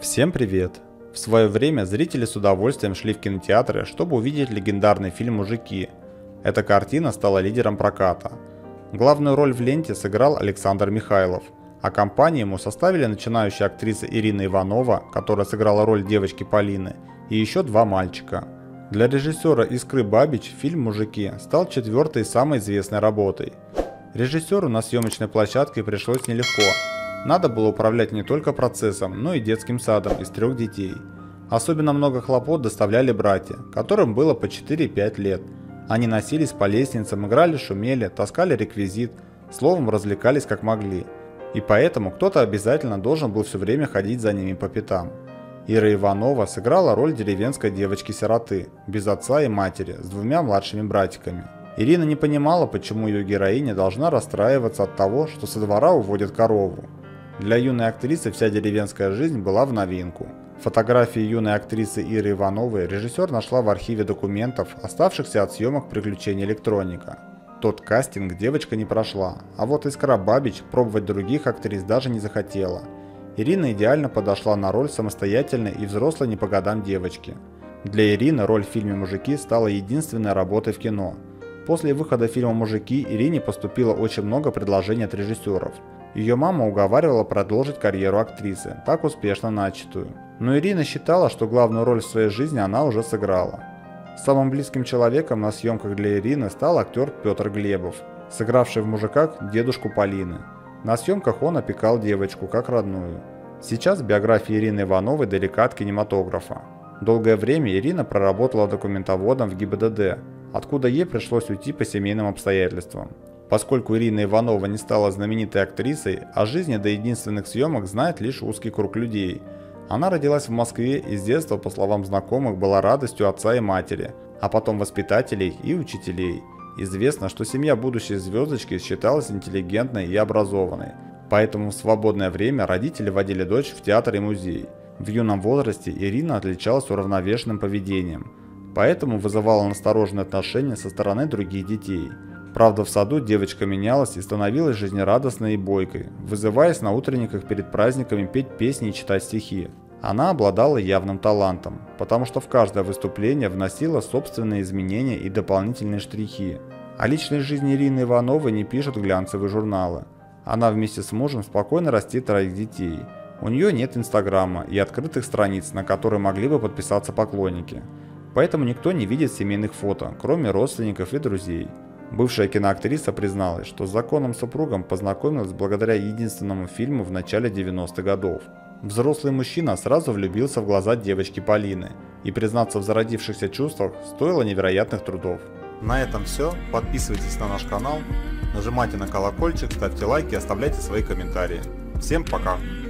Всем привет! В свое время зрители с удовольствием шли в кинотеатры, чтобы увидеть легендарный фильм «Мужики». Эта картина стала лидером проката. Главную роль в ленте сыграл Александр Михайлов, а компанию ему составили начинающая актриса Ирина Иванова, которая сыграла роль девочки Полины, и еще два мальчика. Для режиссера Искры Бабич фильм «Мужики» стал четвертой самой известной работой. Режиссеру на съемочной площадке пришлось нелегко. Надо было управлять не только процессом, но и детским садом из 3 детей. Особенно много хлопот доставляли братья, которым было по 4-5 лет. Они носились по лестницам, играли, шумели, таскали реквизит, словом развлекались как могли. И поэтому кто-то обязательно должен был все время ходить за ними по пятам. Ира Иванова сыграла роль деревенской девочки-сироты, без отца и матери, с 2 младшими братиками. Ирина не понимала, почему ее героиня должна расстраиваться от того, что со двора уводят корову. Для юной актрисы вся деревенская жизнь была в новинку. Фотографии юной актрисы Иры Ивановой режиссер нашла в архиве документов, оставшихся от съемок «Приключений электроника». Тот кастинг девочка не прошла, а вот Искра Бабич пробовать других актрис даже не захотела. Ирина идеально подошла на роль самостоятельной и взрослой не по годам девочки. Для Ирины роль в фильме «Мужики» стала единственной работой в кино. После выхода фильма «Мужики» Ирине поступило очень много предложений от режиссеров. Ее мама уговаривала продолжить карьеру актрисы, так успешно начатую. Но Ирина считала, что главную роль в своей жизни она уже сыграла. Самым близким человеком на съемках для Ирины стал актер Петр Глебов, сыгравший в «Мужиках» дедушку Полины. На съемках он опекал девочку как родную. Сейчас биография Ирины Ивановой далека от кинематографа. Долгое время Ирина проработала документоводом в ГИБДД, откуда ей пришлось уйти по семейным обстоятельствам. Поскольку Ирина Иванова не стала знаменитой актрисой, о жизни до единственных съемок знает лишь узкий круг людей. Она родилась в Москве и с детства, по словам знакомых, была радостью отца и матери, а потом воспитателей и учителей. Известно, что семья будущей звездочки считалась интеллигентной и образованной, поэтому в свободное время родители водили дочь в театр и музей. В юном возрасте Ирина отличалась уравновешенным поведением, поэтому вызывала настороженные отношения со стороны других детей. Правда, в саду девочка менялась и становилась жизнерадостной и бойкой, вызываясь на утренниках перед праздниками петь песни и читать стихи. Она обладала явным талантом, потому что в каждое выступление вносила собственные изменения и дополнительные штрихи. О личной жизни Ирины Ивановой не пишут глянцевые журналы. Она вместе с мужем спокойно растит 3 детей. У нее нет инстаграма и открытых страниц, на которые могли бы подписаться поклонники. Поэтому никто не видит семейных фото, кроме родственников и друзей. Бывшая киноактриса призналась, что с законным супругом познакомилась благодаря единственному фильму в начале 90-х годов. Взрослый мужчина сразу влюбился в глаза девочки Полины, и признаться в зародившихся чувствах стоило невероятных трудов. На этом все. Подписывайтесь на наш канал, нажимайте на колокольчик, ставьте лайки и оставляйте свои комментарии. Всем пока!